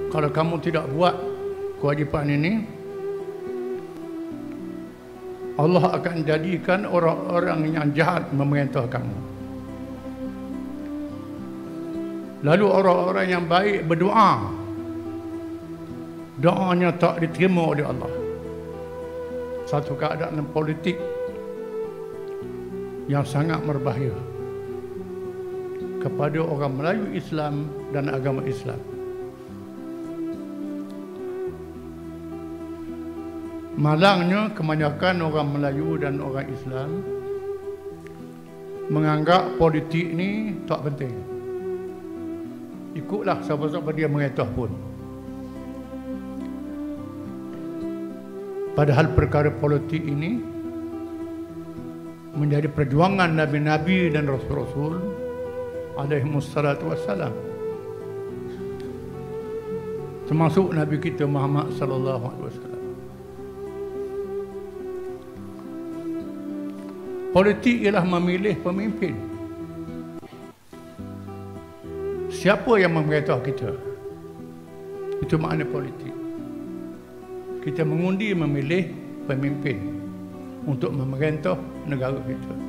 Kalau kamu tidak buat kewajipan ini, Allah akan jadikan orang-orang yang jahat memerintah kamu. Lalu orang-orang yang baik berdoa, doanya tak diterima oleh Allah. Satu keadaan politik yang sangat berbahaya kepada orang Melayu Islam dan agama Islam. Malangnya kebanyakan orang Melayu dan orang Islam menganggap politik ni tak penting. Ikutlah siapa-siapa dia merintah pun. Padahal perkara politik ini menjadi perjuangan Nabi-Nabi dan Rasul-Rasul alaihimussalatu wassalam. Termasuk Nabi kita Muhammad sallallahu alaihi wasallam. Politik ialah memilih pemimpin. Siapa yang memerintah kita? Itu makna politik. Kita mengundi memilih pemimpin untuk memerintah negara kita.